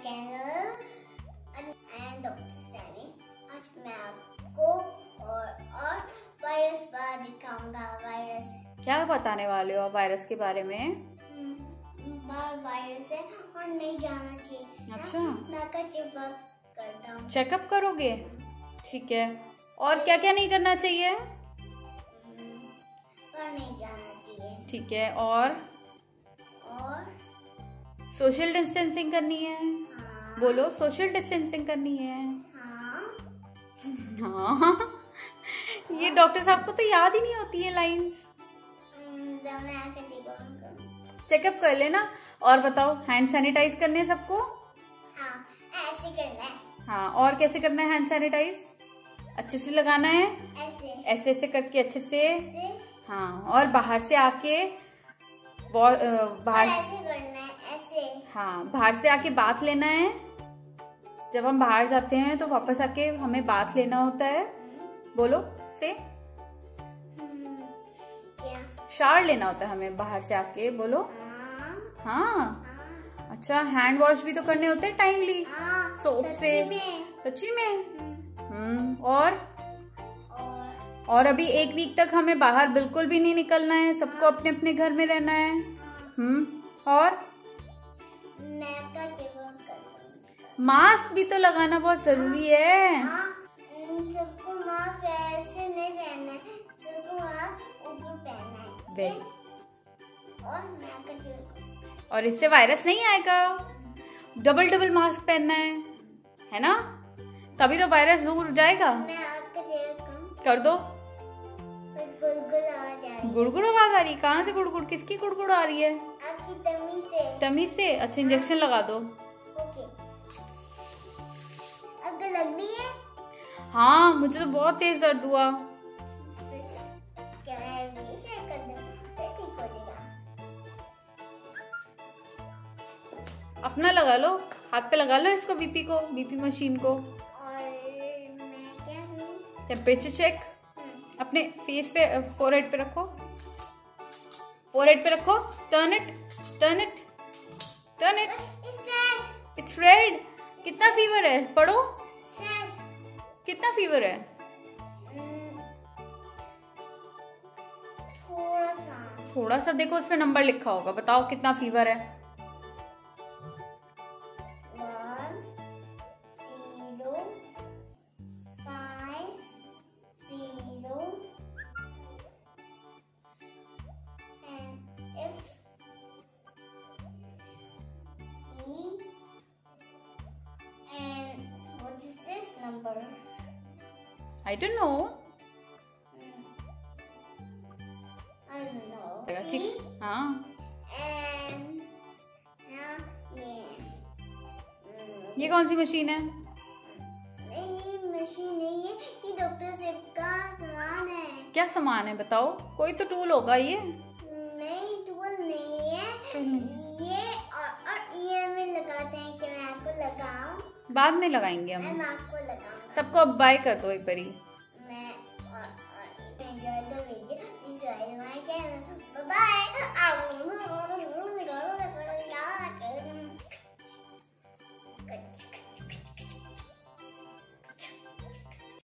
Channel and doctor Sami. आज मैं आपको और वायरस बारे दिखाऊंगा। वायरस क्या बताने वाले हो आप वायरस के बारे में? वायरस है और नहीं जाना चाहिए। अच्छा, मैं का चेकअप करता हूँ। चेकअप करोगे? ठीक है। और क्या क्या नहीं करना चाहिए? पर नहीं जाना चाहिए। ठीक है। और सोशल डिस्टेंसिंग करनी है। हाँ, बोलो, सोशल डिस्टेंसिंग करनी है। हाँ, हाँ। ये डॉक्टर साहब को तो याद ही नहीं होती है लाइंस। चेकअप कर लेना। और बताओ, हैंड सैनिटाइज करने हैं सबको? हाँ, ऐसे करना है। हाँ, और कैसे करना है हैंड सैनिटाइज? अच्छे से लगाना है, ऐसे ऐसे करके अच्छे से। हाँ, और बाहर से आके बाहर ऐसे करना है, ऐसे। हाँ, बाहर से आके बाथ लेना है। जब हम बाहर जाते हैं तो वापस आके हमें बाथ लेना होता है। बोलो से। क्या? शावर लेना होता है हमें बाहर से आके। बोलो। हाँ, हाँ। अच्छा, हैंड वॉश भी तो करने होते हैं टाइमली, हाँ, सोप से। सच्ची में? और अभी 1 वीक तक हमें बाहर बिल्कुल भी नहीं निकलना है। सबको अपने अपने घर में रहना है। और मैं का चेकअप करता हूँ। मास्क भी तो लगाना बहुत जरूरी है। हाँ, सबको मास्क ऐसे नहीं पहनना है, सबको मास्क ऊपर पहनना है। वेरी। और मैं का चेकअप। और इससे वायरस नहीं आएगा। डबल मास्क पहनना है ना? तभी तो वायरस दूर जाएगा। मैं आपका चेकअप कर दो। गुड़गुड़ आवाज आ रही है। गुड़गुड़ आवाज आ रही? कहाँ से गुड़गुड़? किसकी गुड़गुड़ आ रही है? आपकी तमी से। तमीज से? अच्छा, इंजेक्शन लगा दो। ओके। आपको लग रही है? हाँ, मुझे तो बहुत तेज दर्द हुआ। क्या मैं भी चेक कर दूं? फिर ठीक हो जाएगा। अपना लगा लो, हाथ पे लगा लो इसको, बीपी मशीन को। और मैं क्या हूँ? टेम्परेचर चेक अपने फेस पे, फोरहेड पे रखो। फोरहेड पे रखो। Turn it. It's red. कितना फीवर है? पढ़ो। कितना फीवर है? थोड़ा सा देखो, उसमें नंबर लिखा होगा। बताओ कितना फीवर है? 1, 0, 5, 0, and what is this number? I don't know. I don't know. ठीक। हाँ, And ये कौन सी मशीन है? नहीं, मशीन नहीं है, ये डॉक्टर सेब का सामान है। क्या सामान है बताओ? कोई तो टूल होगा ये। नहीं, टूल नहीं है। ये और ये में लगाते हैं कि मैं आपको लगाऊं। बाद में लगाएंगे मैं हम। आपको लगाऊंगा। सबको अब बाय कर दो एक बारी। मैं